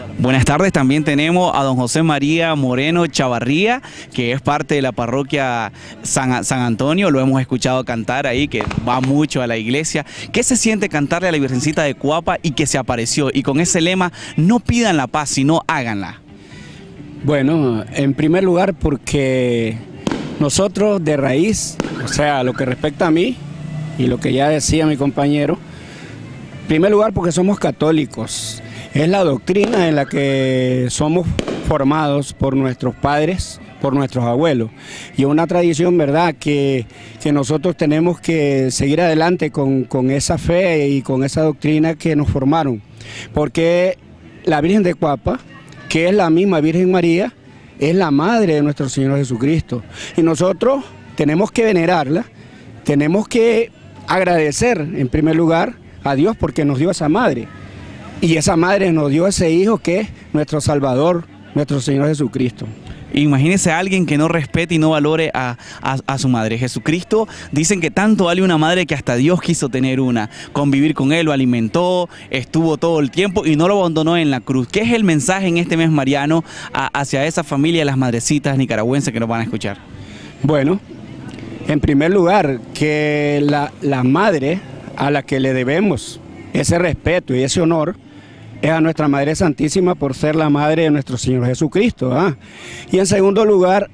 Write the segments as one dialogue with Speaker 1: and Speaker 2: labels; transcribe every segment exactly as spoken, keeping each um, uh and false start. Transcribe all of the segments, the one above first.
Speaker 1: Buenas tardes, también tenemos a don José María Moreno Chavarría, que es parte de la parroquia San, San Antonio, lo hemos escuchado cantar ahí, que va mucho a la iglesia. ¿Qué se siente cantarle a la Virgencita de Cuapa y que se apareció? Y con ese lema, no pidan la paz, sino háganla.
Speaker 2: Bueno, en primer lugar porque nosotros de raíz, o sea, lo que respecta a mí y lo que ya decía mi compañero, en primer lugar porque somos católicos. Es la doctrina en la que somos formados por nuestros padres, por nuestros abuelos. Y es una tradición, ¿verdad?, que, que nosotros tenemos que seguir adelante con, con esa fe y con esa doctrina que nos formaron. Porque la Virgen de Cuapa, que es la misma Virgen María, es la madre de nuestro Señor Jesucristo. Y nosotros tenemos que venerarla, tenemos que agradecer en primer lugar a Dios porque nos dio esa madre. Y esa madre nos dio ese hijo que es nuestro Salvador, nuestro Señor Jesucristo.
Speaker 1: Imagínese a alguien que no respete y no valore a, a, a su madre. Jesucristo, dicen que tanto vale una madre que hasta Dios quiso tener una. Convivir con él, lo alimentó, estuvo todo el tiempo y no lo abandonó en la cruz. ¿Qué es el mensaje en este mes mariano a, hacia esa familia de las madrecitas nicaragüenses que nos van a escuchar?
Speaker 2: Bueno, en primer lugar, que la, la madre a la que le debemos ese respeto y ese honor es a nuestra Madre Santísima por ser la madre de nuestro Señor Jesucristo. ¿eh? Y en segundo lugar,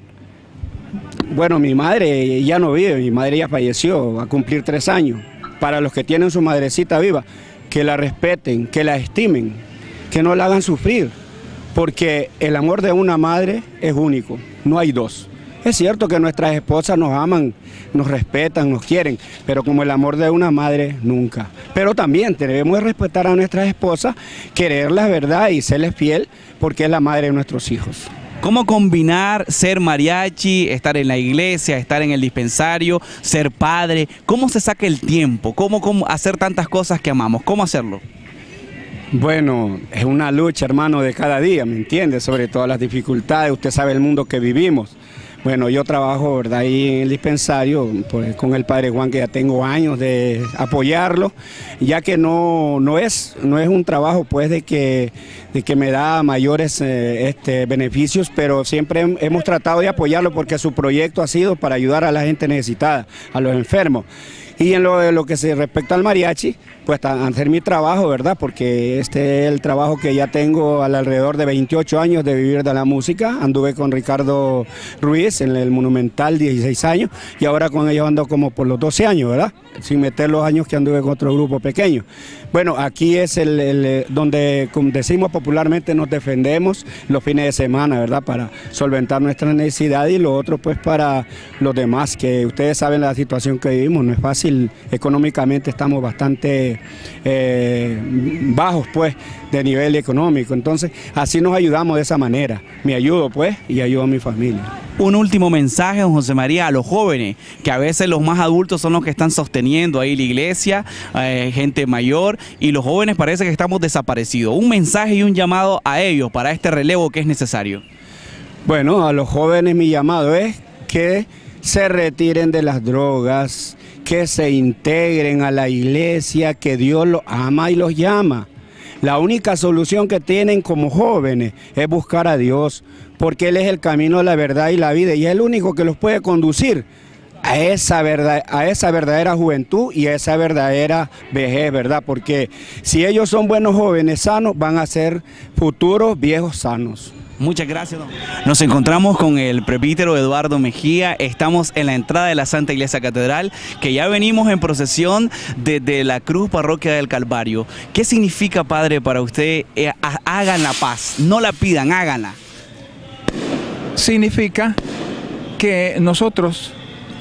Speaker 2: bueno, mi madre ya no vive, mi madre ya falleció, va a cumplir tres años. Para los que tienen su madrecita viva, que la respeten, que la estimen, que no la hagan sufrir, porque el amor de una madre es único, no hay dos. Es cierto que nuestras esposas nos aman, nos respetan, nos quieren, pero como el amor de una madre, nunca. Pero también debemos respetar a nuestras esposas, quererlas, ¿verdad? Y serles fiel, porque es la madre de nuestros hijos.
Speaker 1: ¿Cómo combinar ser mariachi, estar en la iglesia, estar en el dispensario, ser padre? ¿Cómo se saca el tiempo? ¿Cómo, cómo hacer tantas cosas que amamos? ¿Cómo hacerlo?
Speaker 2: Bueno, es una lucha, hermano, de cada día, ¿me entiende? Sobre todas las dificultades, usted sabe el mundo que vivimos. Bueno, yo trabajo, ¿verdad?, ahí en el dispensario pues, con el Padre Juan, que ya tengo años de apoyarlo, ya que no, no, es, no es un trabajo pues, de, que, de que me da mayores eh, este, beneficios, pero siempre hemos tratado de apoyarlo porque su proyecto ha sido para ayudar a la gente necesitada, a los enfermos. Y en lo, en lo que se respecta al mariachi, pues a hacer mi trabajo, ¿verdad? Porque este es el trabajo que ya tengo al alrededor de veintiocho años de vivir de la música. Anduve con Ricardo Ruiz en el Monumental dieciséis años y ahora con ellos ando como por los doce años, ¿verdad? Sin meter los años que anduve con otro grupo pequeño. Bueno, aquí es el, el donde, como decimos popularmente, nos defendemos los fines de semana, ¿verdad? Para solventar nuestra necesidad y lo otro pues para los demás, que ustedes saben la situación que vivimos, no es fácil, económicamente estamos bastante eh, bajos pues de nivel económico, entonces así nos ayudamos de esa manera, me ayudo pues y ayudo a mi familia.
Speaker 1: Un último mensaje, don José María, a los jóvenes, que a veces los más adultos son los que están sosteniendo ahí la iglesia, eh, gente mayor, y los jóvenes parece que estamos desaparecidos. Un mensaje y un llamado a ellos para este relevo que es necesario.
Speaker 2: Bueno, a los jóvenes mi llamado es que se retiren de las drogas, que se integren a la iglesia, que Dios los ama y los llama. La única solución que tienen como jóvenes es buscar a Dios, porque Él es el camino, la verdad y la vida, y es el único que los puede conducir a esa, verdad, a esa verdadera juventud y a esa verdadera vejez, ¿verdad? Porque si ellos son buenos jóvenes sanos, van a ser futuros viejos sanos.
Speaker 1: Muchas gracias, don. Nos encontramos con el presbítero Eduardo Mejía, estamos en la entrada de la Santa Iglesia Catedral, que ya venimos en procesión desde la Cruz Parroquia del Calvario. ¿Qué significa, padre, para usted? Eh, hagan la paz, no la pidan, háganla.
Speaker 3: Significa que nosotros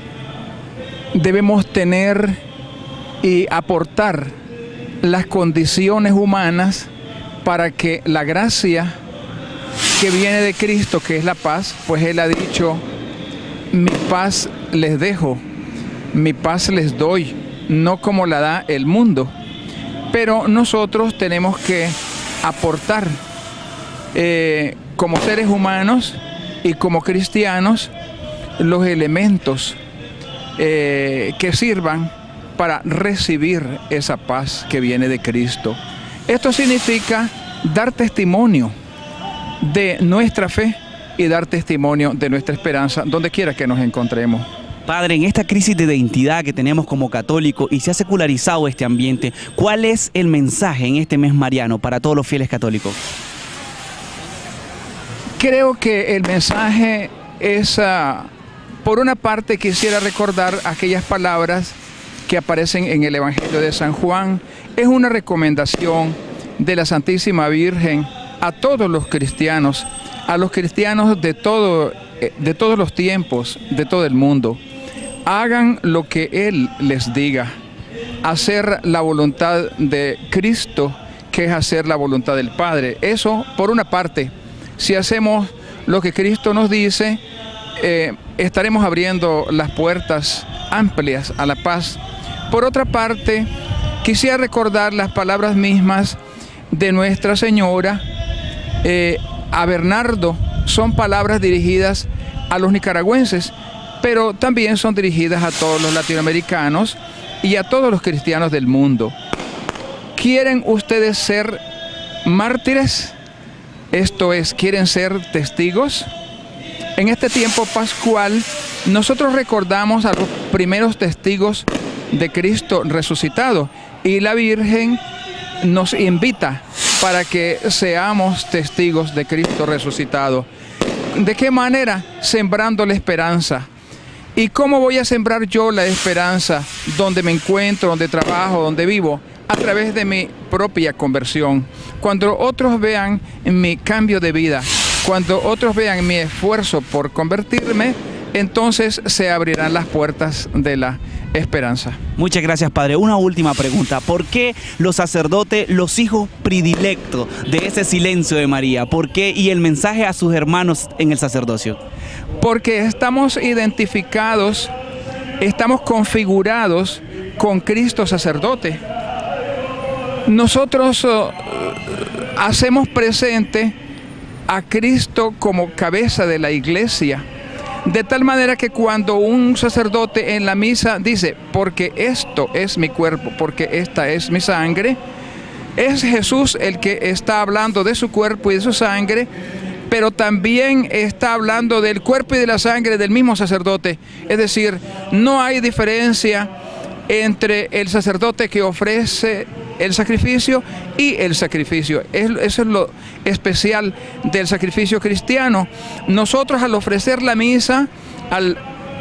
Speaker 3: debemos tener y aportar las condiciones humanas para que la gracia que viene de Cristo, que es la paz, pues Él ha dicho, mi paz les dejo, mi paz les doy, no como la da el mundo. Pero nosotros tenemos que aportar eh, como seres humanos y como cristianos los elementos eh, que sirvan para recibir esa paz que viene de Cristo. Esto significa dar testimonio de nuestra fe y dar testimonio de nuestra esperanza, donde quiera que nos encontremos.
Speaker 1: Padre, en esta crisis de identidad que tenemos como católicos y se ha secularizado este ambiente, ¿cuál es el mensaje en este mes mariano para todos los fieles católicos?
Speaker 3: Creo que el mensaje es, uh, por una parte quisiera recordar aquellas palabras que aparecen en el Evangelio de San Juan. Es una recomendación de la Santísima Virgen a todos los cristianos, a los cristianos de, todo, de todos los tiempos, de todo el mundo. Hagan lo que Él les diga, hacer la voluntad de Cristo, que es hacer la voluntad del Padre. Eso, por una parte, si hacemos lo que Cristo nos dice, eh, estaremos abriendo las puertas amplias a la paz. Por otra parte, quisiera recordar las palabras mismas de Nuestra Señora eh, a Bernardo. Son palabras dirigidas a los nicaragüenses, pero también son dirigidas a todos los latinoamericanos y a todos los cristianos del mundo. ¿Quieren ustedes ser mártires? Esto es, ¿quieren ser testigos? En este tiempo pascual, nosotros recordamos a los primeros testigos de Cristo resucitado, y la Virgen nos invita para que seamos testigos de Cristo resucitado. ¿De qué manera? Sembrando la esperanza. ¿Y cómo voy a sembrar yo la esperanza donde me encuentro, donde trabajo, donde vivo? A través de mi propia conversión. Cuando otros vean mi cambio de vida, cuando otros vean mi esfuerzo por convertirme, entonces se abrirán las puertas de la esperanza.
Speaker 1: Muchas gracias, Padre. Una última pregunta. ¿Por qué los sacerdotes, los hijos predilectos de ese silencio de María? ¿Por qué? Y el mensaje a sus hermanos en el sacerdocio.
Speaker 3: Porque estamos identificados, estamos configurados con Cristo sacerdote. Nosotros uh, hacemos presente a Cristo como cabeza de la iglesia, de tal manera que cuando un sacerdote en la misa dice, porque esto es mi cuerpo, porque esta es mi sangre, es Jesús el que está hablando de su cuerpo y de su sangre, pero también está hablando del cuerpo y de la sangre del mismo sacerdote. Es decir, no hay diferencia entre el sacerdote que ofrece el sacrificio y el sacrificio. Eso es lo especial del sacrificio cristiano. Nosotros, al ofrecer la misa, al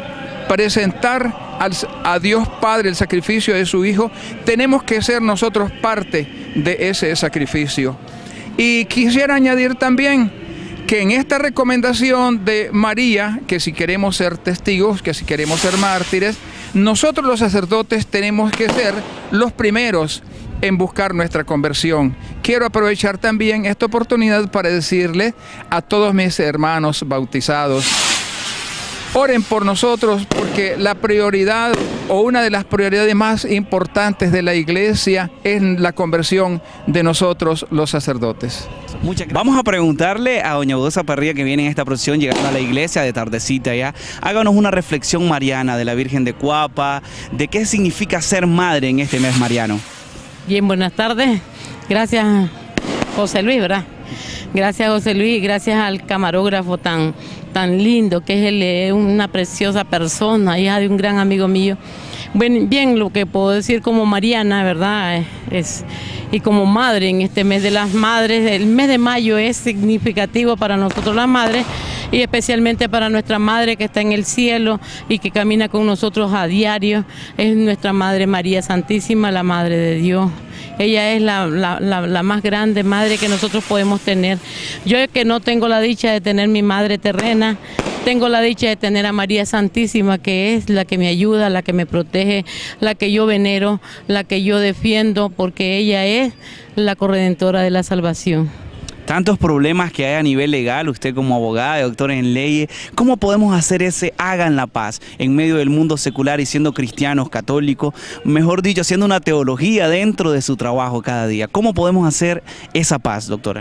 Speaker 3: presentar al, a Dios Padre el sacrificio de su Hijo, tenemos que ser nosotros parte de ese sacrificio. Y quisiera añadir también que en esta recomendación de María, que si queremos ser testigos, que si queremos ser mártires, nosotros los sacerdotes tenemos que ser los primeros en buscar nuestra conversión. Quiero aprovechar también esta oportunidad para decirle a todos mis hermanos bautizados, oren por nosotros, porque la prioridad o una de las prioridades más importantes de la iglesia es la conversión de nosotros los sacerdotes.
Speaker 1: Muchas gracias. Vamos a preguntarle a doña Eudoxia Parrilla, que viene en esta procesión llegando a la iglesia de tardecita ya. Háganos una reflexión mariana de la Virgen de Cuapa, de qué significa ser madre en este mes mariano.
Speaker 4: Bien, buenas tardes. Gracias, José Luis, ¿verdad? Gracias, José Luis, gracias al camarógrafo tan, tan lindo, que es él, es una preciosa persona, hija de un gran amigo mío. Bueno, bien, lo que puedo decir como mariana, ¿verdad? Es, y como madre en este mes de las madres, el mes de mayo es significativo para nosotros las madres, y especialmente para nuestra madre que está en el cielo y que camina con nosotros a diario, es nuestra Madre María Santísima, la Madre de Dios. Ella es la, la, la, la más grande madre que nosotros podemos tener. Yo que no tengo la dicha de tener mi madre terrena, tengo la dicha de tener a María Santísima, que es la que me ayuda, la que me protege, la que yo venero, la que yo defiendo, porque ella es la corredentora de la salvación.
Speaker 1: Tantos problemas que hay a nivel legal, usted como abogada, doctora en leyes, ¿cómo podemos hacer ese hagan la paz en medio del mundo secular y siendo cristianos, católicos, mejor dicho, haciendo una teología dentro de su trabajo cada día? ¿Cómo podemos hacer esa paz, doctora?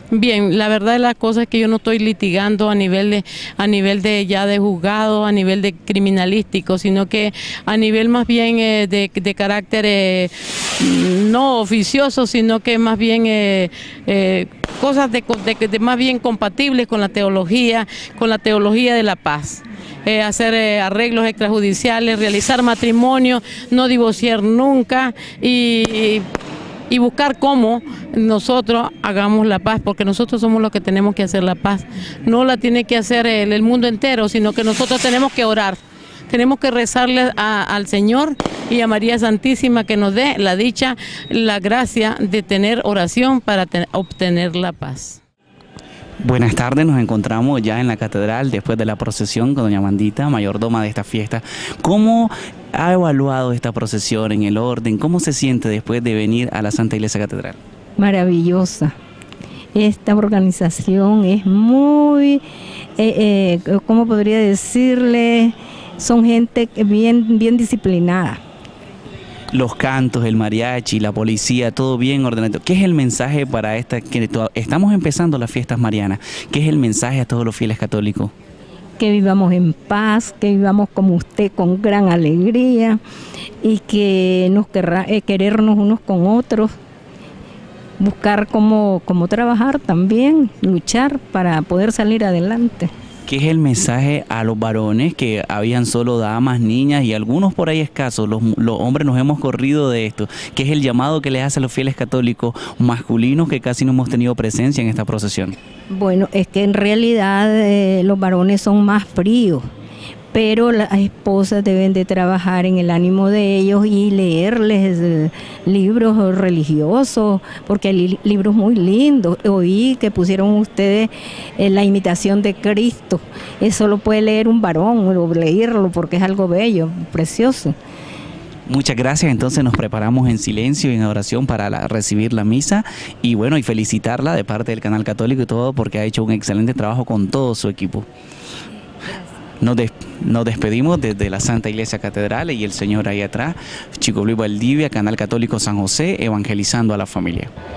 Speaker 4: Bien, la verdad de las cosas es que yo no estoy litigando a nivel de, a nivel de ya de juzgado, a nivel de criminalístico, sino que a nivel más bien eh, de, de carácter eh, no oficioso, sino que más bien eh, eh, cosas de, de, de más bien compatibles con la teología, con la teología de la paz. Eh, hacer eh, arreglos extrajudiciales, realizar matrimonio, no divorciar nunca y, y buscar cómo nosotros hagamos la paz, porque nosotros somos los que tenemos que hacer la paz. No la tiene que hacer el, el mundo entero, sino que nosotros tenemos que orar. Tenemos que rezarle a, al Señor y a María Santísima que nos dé la dicha, la gracia de tener oración para te, obtener la paz.
Speaker 1: Buenas tardes, nos encontramos ya en la catedral después de la procesión con doña Amandita, mayordoma de esta fiesta. ¿Cómo ha evaluado esta procesión en el orden? ¿Cómo se siente después de venir a la Santa Iglesia Catedral?
Speaker 5: Maravillosa. Esta organización es muy, eh, eh, ¿cómo podría decirle? Son gente bien, bien disciplinada.
Speaker 1: Los cantos, el mariachi, la policía, todo bien ordenado. ¿Qué es el mensaje para esta, que estamos empezando las fiestas marianas? ¿Qué es el mensaje a todos los fieles católicos?
Speaker 5: Que vivamos en paz, que vivamos como usted con gran alegría y que nos querrá, eh, querernos unos con otros, buscar cómo, cómo trabajar también, luchar para poder salir adelante.
Speaker 1: ¿Qué es el mensaje a los varones, que habían solo damas, niñas y algunos por ahí escasos? Los, los hombres nos hemos corrido de esto. ¿Qué es el llamado que les hace a los fieles católicos masculinos que casi no hemos tenido presencia en esta procesión?
Speaker 5: Bueno, es que en realidad eh, los varones son más fríos, pero las esposas deben de trabajar en el ánimo de ellos y leerles eh, libros religiosos, porque hay li libros muy lindos. Oí que pusieron ustedes eh, la imitación de Cristo. Eso lo puede leer un varón, o leerlo, porque es algo bello, precioso.
Speaker 1: Muchas gracias, entonces nos preparamos en silencio y en oración para la, recibir la misa y bueno, y felicitarla de parte del Canal Católico y todo, porque ha hecho un excelente trabajo con todo su equipo. Nos, des nos despedimos desde la Santa Iglesia Catedral y el Señor ahí atrás, Chico Luis Valdivia, Canal Católico San José, evangelizando a la familia.